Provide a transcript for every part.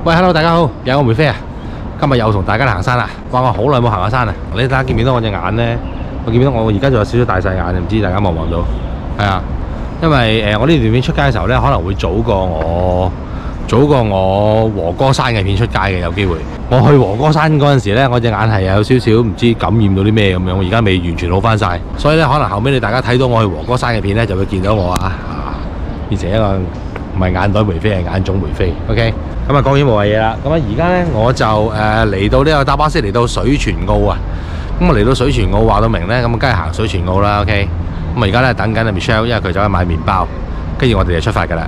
喂 ，hello， 大家好，有我梅飛啊！今日又同大家行山啦。哇，我好耐冇行過山啦。你睇下見唔見到我隻眼咧？我見唔見到我而家仲有少少大細眼，唔知大家望唔望到？係啊，因為我呢段片出街嘅時候咧，可能會早過我和歌山嘅片出街嘅，有機會。我去和歌山嗰陣時咧，我隻眼係有少少唔知感染到啲咩咁樣，我而家未完全好翻晒，所以咧可能後尾你大家睇到我去和歌山嘅片咧，就會見到我變成一個唔係眼袋梅飛，係眼腫梅飛。OK。咁啊，講完無謂嘢啦。咁啊，而家咧我就嚟到呢個搭巴士嚟到水泉澳啊。咁我嚟到水泉澳話到明咧，咁啊梗係行水泉澳啦。OK。咁啊而家咧等緊阿 Michelle， 因為佢走去買麵包，跟住我哋就出發㗎啦。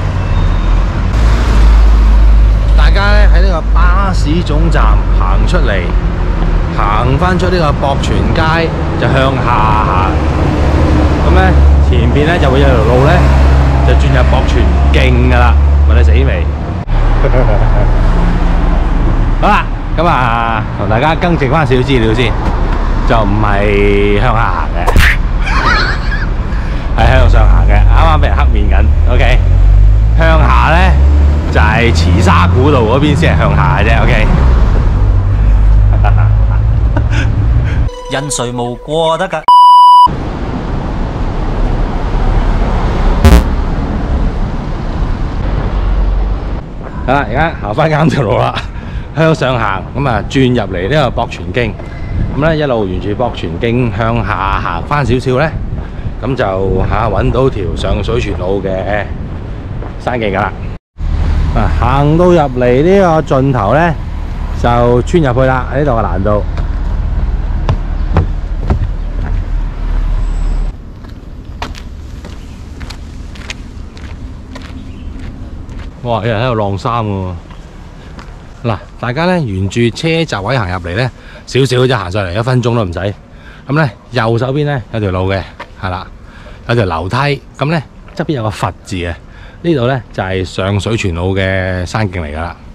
大家咧喺呢個巴士總站行出嚟，行翻出呢個博泉街，就向下行。咁咧前邊咧就會有條路咧，就轉入博泉徑㗎啦。問你死未？好啦，咁啊，同大家更正翻少少資料先，就唔係向下行嘅，係向上行嘅。啱啱俾人黑面緊 ，OK。向下咧就係慈沙古道嗰邊先係向下嘅啫 ，OK。 人誰無過得㗎？ 好啦，而家行翻啱條路啦，向上行，咁啊轉入嚟呢個博泉徑，咁咧一路沿住博泉徑向下行翻少少咧，咁就揾到條上水泉澳嘅山徑噶啦。行到入嚟呢個盡頭咧，就穿入去啦，呢度嘅難度。哇！有人喺度晾衫喎。嗱，大家咧沿住車閘位行入嚟咧，少少啫，行上嚟1分鐘都唔使。咁咧右手邊咧有條路嘅，係啦，有條樓梯。咁咧側邊有個佛字嘅，呢度咧就係上水泉澳嘅山徑嚟㗎啦。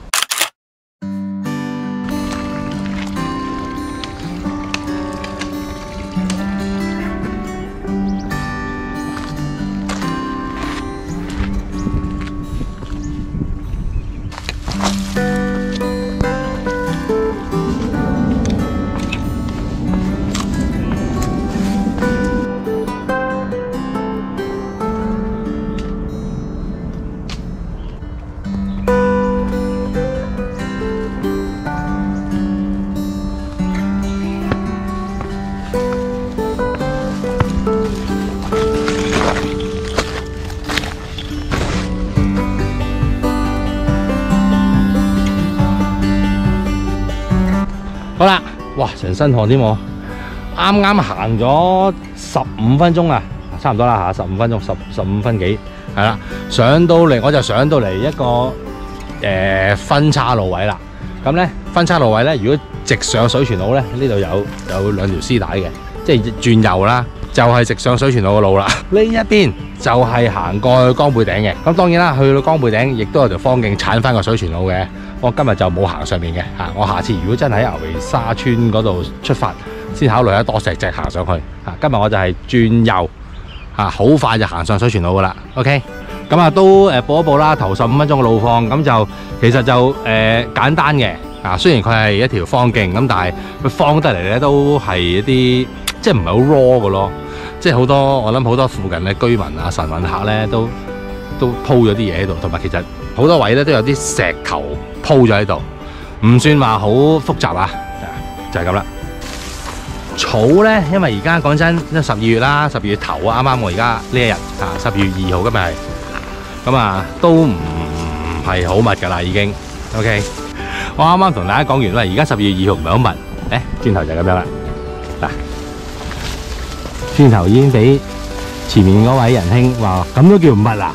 好啦，哇，成身汗添喎！啱啱行咗15分鐘啊，差唔多啦嚇，15分鐘，15分幾，係啦。上到嚟我就上到嚟一個分岔路位啦。咁咧分岔路位咧，如果直上水泉澳咧，呢度有兩條絲帶嘅，即係轉右啦，就係直上水泉澳嘅路啦。呢一邊就係行過去江背頂嘅。咁當然啦，去到江背頂亦都有條方徑鏟翻個水泉澳嘅。我今日就冇行上面嘅嚇，我下次如果真係喺牛鼻沙村嗰度出發，先考慮一多石隻行上去嚇。今日我就係轉右嚇，好快就行上水泉澳噶啦。OK， 咁啊都報一報啦，頭15分鐘嘅路況，咁就其實就簡單嘅啊。雖然佢係一條方徑咁，但係佢方得嚟咧都係一啲即係唔係好 raw 嘅咯。即係好多我諗好多附近嘅居民啊、晨運客咧都鋪咗啲嘢喺度，同埋其實好多位咧都有啲石頭鋪咗喺度，唔算話好複雜啊，就係咁啦。草咧，因為而家講真，因為12月啦，12月頭啊，啱啱我而家呢一日啊，12月2號今日係，咁啊都唔係好密㗎啦已經。OK， 我啱啱同大家講完啦，而家12月2號唔係好密，轉頭就咁樣啦。嗱，轉頭已經俾前面嗰位仁兄話，咁都叫唔密啊？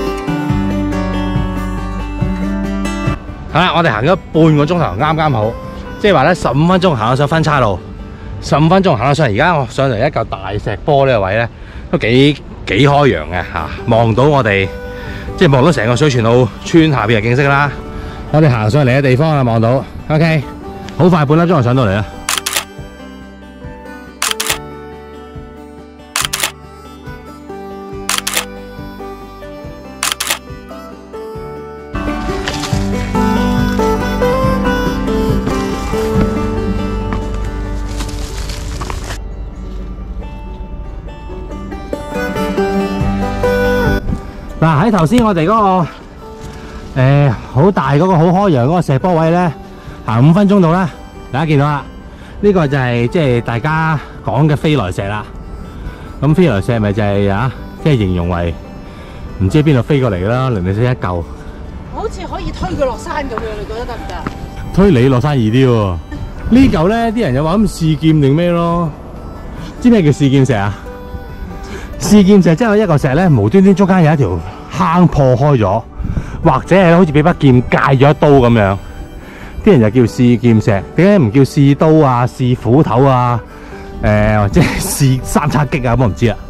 好啦，我哋行咗半個鐘頭，啱啱好。 即係話咧15分鐘行到上分岔路，15分鐘行到上。而家我上嚟一嚿大石坡呢個位咧，都幾開揚嘅嚇，望到我哋即係望到成個水泉澳村下邊嘅景色啦。我哋行上嚟嘅地方啊，望到 OK， 好快半粒鐘就上到嚟啦。嗱，喺頭先我哋嗰個好大嗰個好開揚嗰個石坡位咧，行5分鐘到啦，大家見到啦，呢個就係即係大家講嘅飛來石啦。咁飛來石咪就係即係形容為唔知喺邊度飛過嚟啦，零零舍一嚿。 好似可以推佢落山咁樣，你覺得得唔得？ 推你落山易啲喎。呢嚿咧，啲人又話咁試劍定咩咯？知咩叫試劍石啊？試劍石即係一嚿石咧，無端端中間有一條坑破開咗，或者係好似俾把劍界咗一刀咁樣，啲人就叫試劍石。點解唔叫試刀啊、試斧頭啊、或者試三叉戟啊？我唔知啊。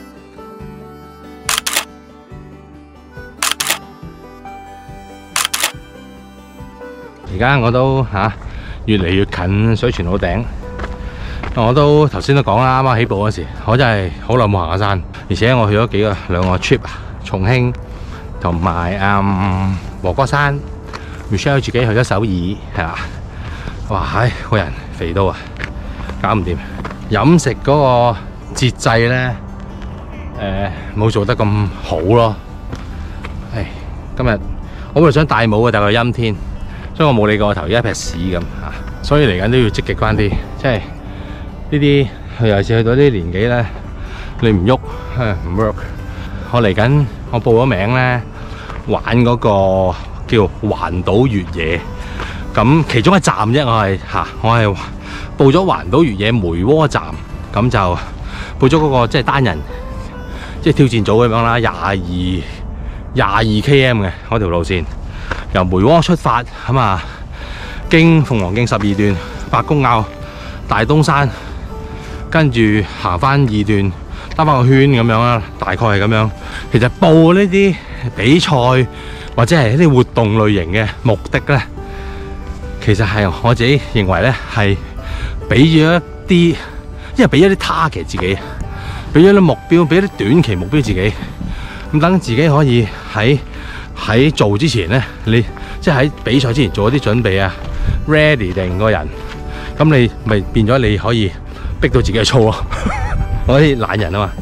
而家我都越嚟越近水泉澳頂。我都頭先都講啦，啱啱起步嗰時，我真係好耐冇行過山，而且我去咗兩個 trip 啊，重慶同埋和歌山 ，Michelle 自己去咗首爾，係啦，哇，個人肥到啊，搞唔掂。飲食嗰個節制咧，冇做得咁好咯。今日我本來想戴帽嘅，但係陰天，所以我冇理過頭一撇屎咁嚇，所以嚟緊都要積極翻啲，即係。呢啲尤其是去到啲年紀咧，你唔喐唔 work。我嚟緊，我報咗名咧，玩嗰個叫環島越野。咁其中一站啫，我係報咗環島越野梅窩站，咁就報咗嗰個即係單人，即係挑戰組咁樣啦，22 km 嘅嗰條路線，由梅窩出發咁啊，經鳳凰徑12段、白公坳、大東山。跟住行翻2段，兜翻個圈咁樣啦，大概係咁樣。其實報呢啲比賽或者係一啲活動類型嘅目的咧，其實係我自己認為咧係俾咗一啲，因為俾咗啲 target 自己，俾咗啲目標，俾咗啲短期目標自己。咁等自己可以喺做之前咧，你即係喺比賽之前做一啲準備啊 ，ready 定個人，咁你咪變咗你可以。逼到自己去操咯，我啲懶人啊嘛。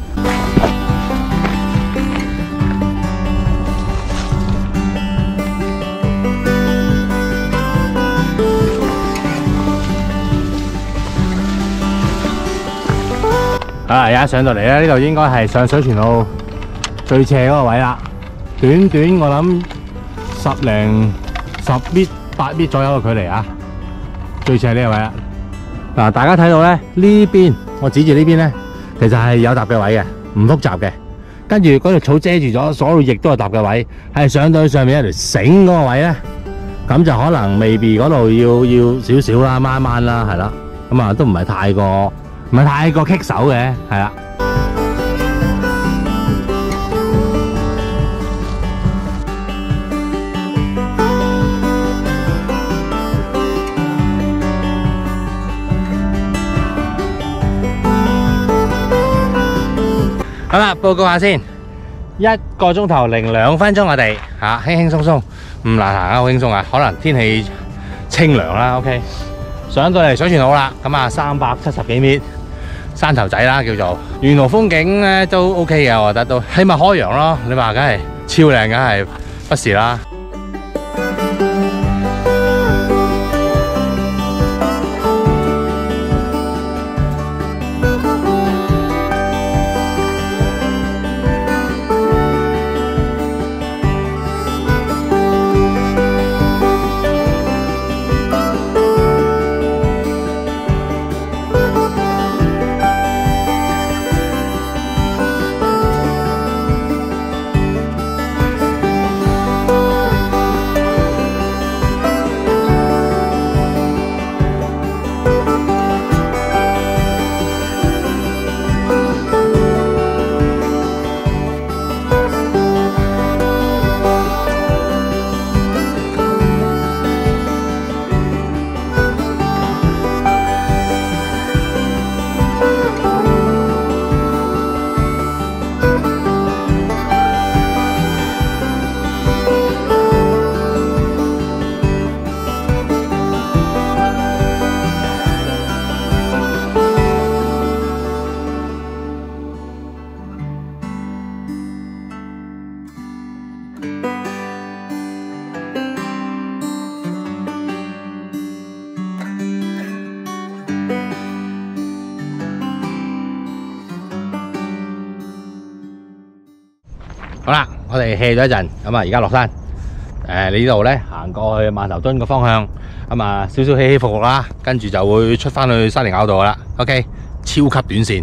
而家上到嚟咧，呢度應該係上水泉澳最斜嗰個位啦。短我諗10 米、8米左右嘅距離啊，最斜呢個位啦。嗱，大家睇到咧呢邊，我指住呢邊咧，其實係有搭嘅位嘅，唔複雜嘅。跟住嗰條草遮住咗，所有翼都係搭嘅位，係上到去上面一條繩嗰個位咧，咁就可能未必嗰度要少少啦，掹啦，係啦，咁啊都唔係太過棘手嘅，係啦。好啦，報告下先，1個鐘頭零2分鐘，我哋輕輕鬆鬆，唔難行啊，好輕鬆啊，可能天氣清涼啦。OK， 上到嚟水泉澳啦，咁啊370幾米山頭仔啦，叫做沿途風景咧都 OK 嘅，我覺得都起碼開揚咯。你話梗係超靚，梗係不是啦。 好啦，我哋 hea 咗一陣，咁啊而家落山。你呢度咧行過去萬頭墩個方向，咁啊少少起起伏伏啦，跟住就會出翻去沙田坳道啦。OK， 超級短線。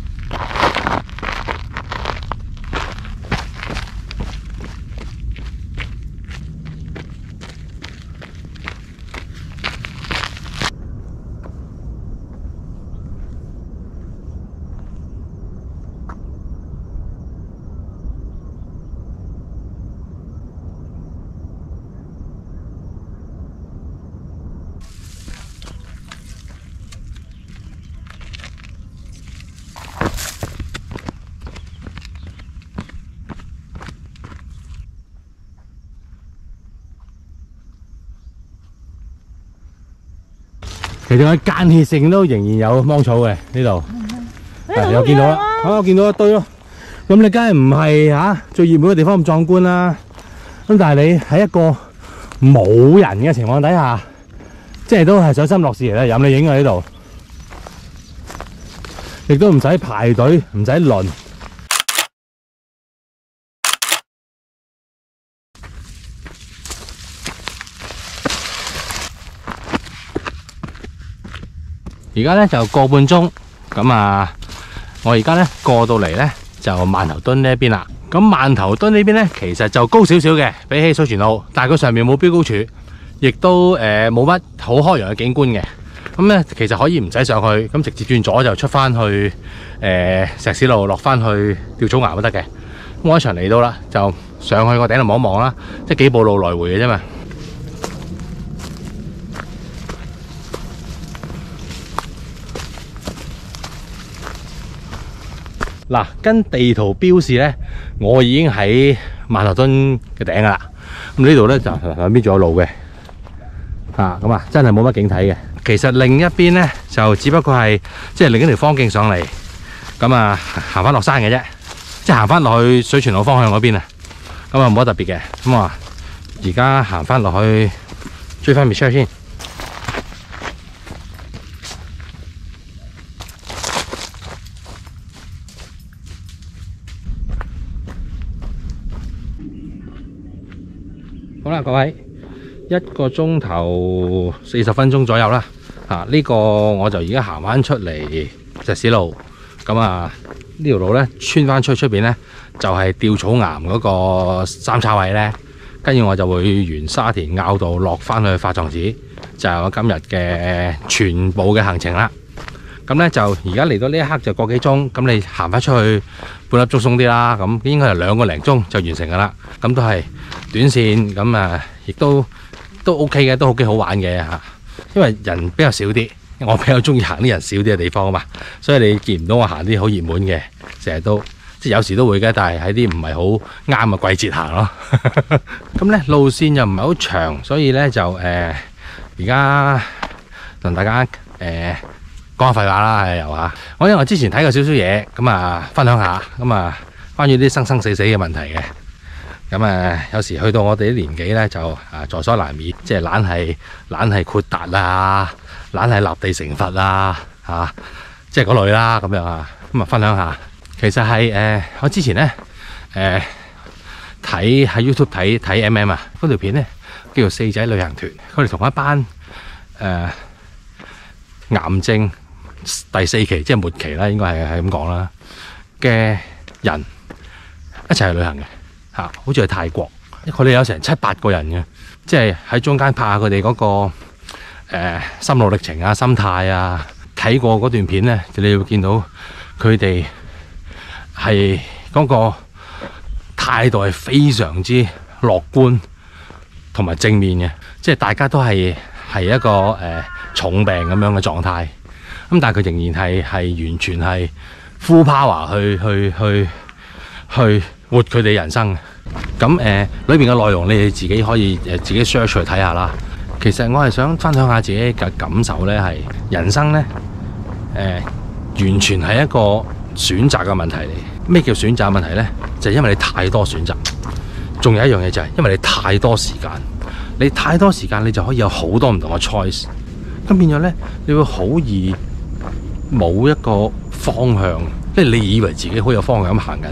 其實佢間歇性都仍然有芒草嘅呢度，有見到啦，我見到一堆咯。咁你梗係唔係最熱門嘅地方咁壯觀啦？咁但係你喺一個冇人嘅情況底下，即係都係賞心樂事嚟啦，任你影喺呢度，亦都唔使排隊，唔使輪。而家咧就個半鐘，咁啊，我而家咧過到嚟咧就萬頭墩呢一邊啦。咁萬頭墩呢邊咧其實就高少少嘅，比起水泉澳，但係佢上面冇標高柱，亦都冇乜好開揚嘅景觀嘅。咁咧其實可以唔使上去，咁直接轉左就出翻去石屎路落翻去吊草岩都得嘅。咁我一場嚟到啦，就上去個頂度望一望啦，即係幾步路來回嘅啫嘛。嗱，跟地圖標示咧，我已經喺萬頭墩嘅頂噶啦。咁呢度咧就兩邊仲有路嘅，咁啊真係冇乜景睇嘅。其實另一邊咧就只不過係即係另一條方徑上嚟，咁啊行翻落山嘅啫，即係行翻落去水泉澳方向嗰邊啊。咁啊冇乜特別嘅。咁啊而家行翻落去追翻 Michelle 先。好啦，各位，1個鐘頭40分鐘左右啦。呢個我就而家行翻出嚟石屎路，咁啊呢條路咧穿翻出邊咧就係吊草岩嗰個三叉位咧，跟住我就會沿沙田坳道落翻去發創寺，就係我今日嘅全部嘅行程啦。咁咧就而家嚟到呢一刻就個幾鐘，咁你行翻出去半粒鐘鬆啲啦，咁應該係2個零鐘就完成噶啦。咁都係短線，咁啊亦都 OK 嘅，都幾好玩嘅嚇。因為人比較少啲，我比較中意行啲人少啲嘅地方啊嘛，所以你見唔到我行啲好熱門嘅，成日都即係有時都會嘅，但係喺啲唔係好啱嘅季節行咯。咁咧路線又唔係好長，所以咧就而家同大家講下廢話啦，又嚇。我因為我之前睇過少少嘢，咁啊分享下，咁啊關於啲生生死死嘅問題嘅。咁有時去到我哋啲年紀咧，就在所難免，即係懶係豁達啊，懶係立地成佛啊，即係嗰類啦，咁樣啊。咁啊分享下，其實係我之前咧睇喺 YouTube 睇 MM 啊，嗰條片咧叫做4仔旅行團，佢哋同一班癌症第4期，即係末期啦，應該係咁講啦嘅人一齊去旅行嘅。好似去泰國，佢哋有成7、8個人嘅，即係喺中間拍下佢哋嗰個心路歷程啊、心態啊。睇過嗰段片咧，你會見到佢哋係嗰個態度係非常之樂觀同埋正面嘅，即係大家都係一個重病咁樣嘅狀態。咁但係佢仍然係完全係 full power 去活佢哋人生。咁裏邊嘅內容你哋自己可以自己 search 去睇下啦。其實我係想分享下自己嘅感受咧，係人生咧完全係一個選擇嘅問題嚟。咩叫選擇問題咧？就係因為你太多選擇。仲有一樣嘢就係因為你太多時間，你太多時間你就可以有好多唔同嘅 choice。咁變咗咧，你會好易冇一個方向，即係你以為自己好有方向咁行緊，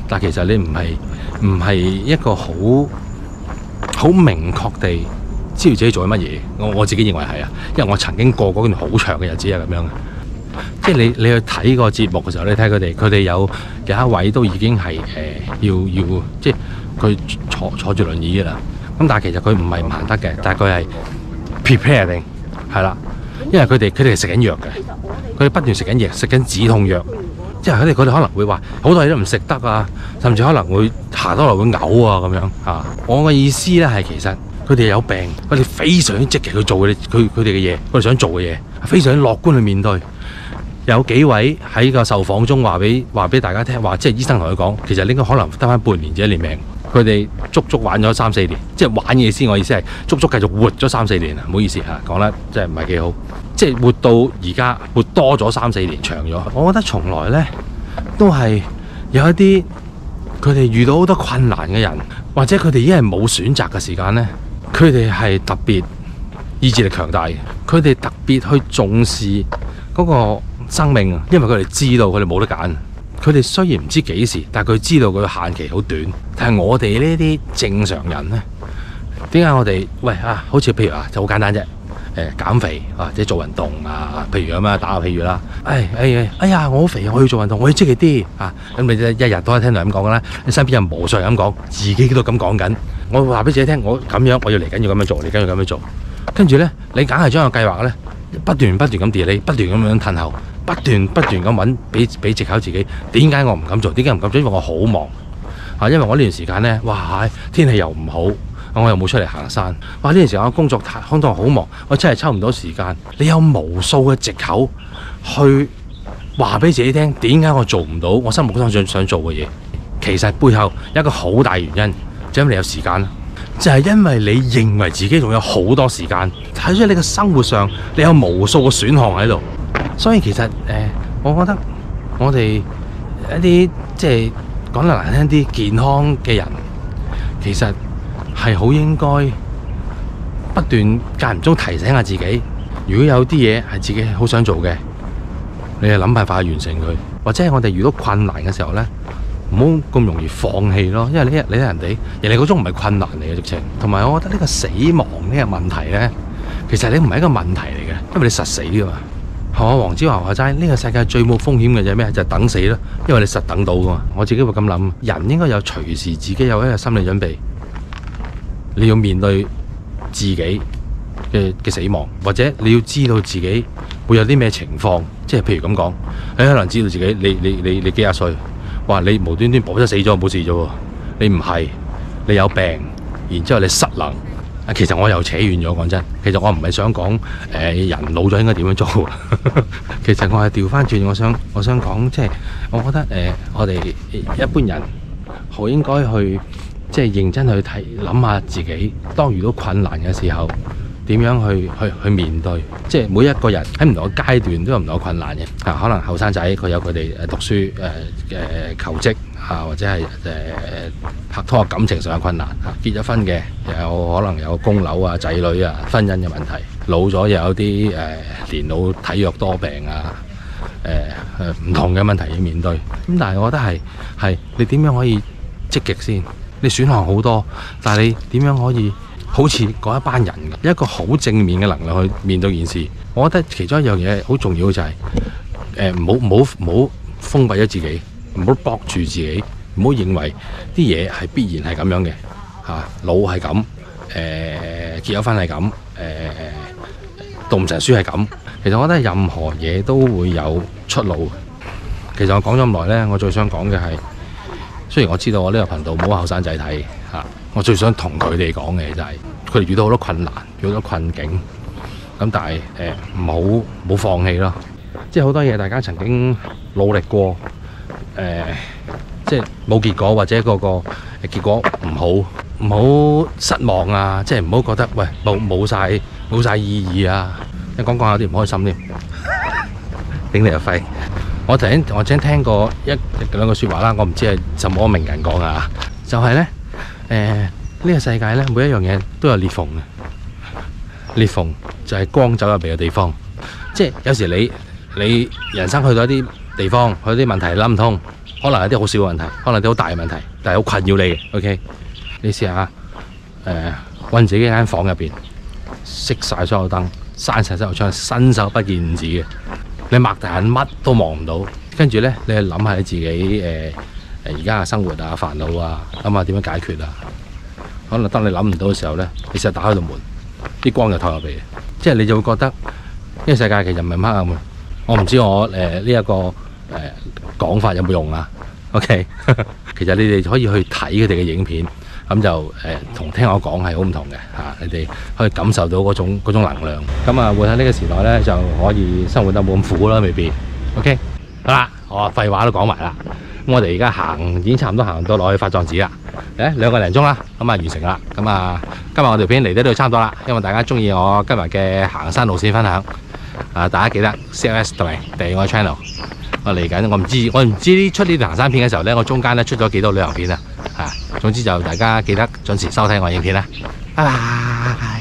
但其實你唔係一個好明確地知道自己做緊乜嘢。我自己認為係啊，因為我曾經過嗰段好長嘅日子係咁樣嘅。即係你去睇個節目嘅時候，你睇佢哋有一位都已經係要即係佢坐住輪椅嘅啦。咁但係其實佢唔係唔行得嘅，但係佢係 prepare 定係啦，因為佢哋係食緊藥嘅，佢哋不斷食緊藥，食緊止痛藥。即係佢哋可能會話好多嘢都唔食得啊，甚至可能會行多落會嘔啊咁樣啊。我嘅意思咧係其實佢哋有病，佢哋非常積極去做佢哋嘅嘢，佢哋想做嘅嘢，非常樂觀去面對。有幾位喺個受訪中話俾大家聽，話即係醫生同佢講，其實你應該可能得翻半年至1年命。佢哋足玩咗3-4年，即係玩嘅意思。我意思係足繼續活咗3-4年啊！唔好意思嚇，講得即係唔係幾好。即係活到而家活多咗3-4年，長咗。我覺得從來呢都係有一啲佢哋遇到好多困難嘅人，或者佢哋已經係冇選擇嘅時間呢，佢哋係特別意志力強大嘅，佢哋特別去重視嗰個生命啊，因為佢哋知道佢哋冇得揀。佢哋雖然唔知幾時，但係佢知道佢限期好短。但係我哋呢啲正常人呢，點解我哋好似譬如就好簡單啫，減肥或者做運動啊，譬如咁啊，打個譬如啦，哎呀我好肥，我要做運動，我要積極啲啊。咁你一日都係聽到咁講啦，你身邊有無數人咁講，自己都咁講緊。我話俾自己聽，我咁樣，我要嚟緊要咁樣做，嚟緊要咁樣做。跟住呢，你硬係將個計劃呢不斷咁 delay， 不斷咁樣褪後。不斷咁揾俾藉口自己，點解我唔敢做？點解唔敢做？因為我好忙啊！因為我呢段時間呢，天氣又唔好，我又冇出嚟行山。呢段時間我工作相當好忙，我真係抽唔到時間。你有無數嘅藉口去話俾自己聽，點解我做唔到我心目中想做嘅嘢？其實背後有一個好大原因，就因為你有時間，就係因為你認為自己仲有好多時間，睇出你嘅生活上你有無數個選項喺度。所以其實我覺得我哋一啲即係講得難聽啲健康嘅人，其實係好應該不斷間唔中提醒下自己，如果有啲嘢係自己好想做嘅，你係諗辦法去完成佢，或者係我哋遇到困難嘅時候呢，唔好咁容易放棄咯。因為你睇人哋嗰種唔係困難嚟嘅直情。同埋我覺得呢個死亡呢個問題呢，其實你唔係一個問題嚟嘅，因為你實死噶嘛。黃子華話齋，呢個世界最冇風險嘅就係咩？就係等死咯，因為你實等到噶嘛。我自己會咁諗，人應該有隨時自己有一個心理準備，你要面對自己嘅死亡，或者你要知道自己會有啲咩情況。即係譬如咁講，你可能知道自己你幾廿歲，哇！你無端端搏咗死咗冇事咗喎，你唔係，你有病，然之後你失能。其實我又扯遠咗，講真。其實我唔係想講人老咗應該點樣做。其實我係調翻轉，我想講，即係我覺得我哋一般人好應該去即係認真去諗下自己，當遇到困難嘅時候點樣去面對。即係每一個人喺唔同嘅階段都有唔同嘅困難嘅。可能後生仔佢有佢哋讀書求職或者係拍拖感情上嘅困難，結咗婚嘅有可能有供樓啊、仔女啊、婚姻嘅問題，老咗又有啲年老體弱多病唔同嘅問題要面對。咁但係我覺得係你點樣可以積極先？你選項好多，但係你點樣可以好似嗰一班人一個好正面嘅能力去面對件事？我覺得其中一樣嘢好重要就係唔好封閉咗自己，唔好綁住自己。唔好認為啲嘢係必然係咁樣嘅，老係咁，結咗婚係咁，讀唔成書係咁。其實我覺得任何嘢都會有出路。其實我講咗咁耐呢，我最想講嘅係，雖然我知道我呢個頻道冇後生仔睇，我最想同佢哋講嘅就係，佢哋遇到好多困難，遇到好多困境，咁但係唔好放棄咯。即係好多嘢大家曾經努力過，即係冇結果，或者個結果唔好失望啊！即係唔好覺得冇晒意義啊！一講有啲唔開心添，頂你個肺！我頭先聽過一兩句説話啦，我唔知係什麼名人講啊，就係呢，呢個世界呢，每一樣嘢都有裂縫嘅，裂縫就係光走入嚟嘅地方。即係有時你人生去到一啲地方，去到啲問題諗唔通。 可能有啲好少嘅問題，可能有啲好大嘅問題，但係好困擾你嘅。OK， 你試下揾自己間房入邊，熄晒所有燈，閂晒所有窗，伸手不見五指嘅。你擘大眼乜都望唔到，跟住咧你去諗下你自己而家嘅生活啊、煩惱啊，諗下點樣解決啊。可能當你諗唔到嘅時候咧，你試下打開道門，啲光就透入嚟嘅，即係你就會覺得呢個世界其實唔係咁黑暗嘅。我唔知我呢一個講法有冇用啊 ？OK， 其實你哋可以去睇佢哋嘅影片，咁就同聽我講係好唔同嘅嚇，你哋可以感受到嗰種能量。咁啊，活喺呢個時代咧，就可以生活得冇咁苦啦，未必。OK， 好啦，我廢話都講埋啦。咁我哋而家已經差唔多行到落去法藏寺啦，2個零鐘啦，咁啊完成啦。咁啊，今日我條片嚟到都差唔多啦，希望大家中意我今日嘅行山路線分享。大家記得 CLS 同埋訂閱我 channel。我嚟緊，我唔知出呢條行山片嘅時候咧，我中間咧出咗幾多旅遊片啊！總之就大家記得準時收睇我影片啦。拜拜。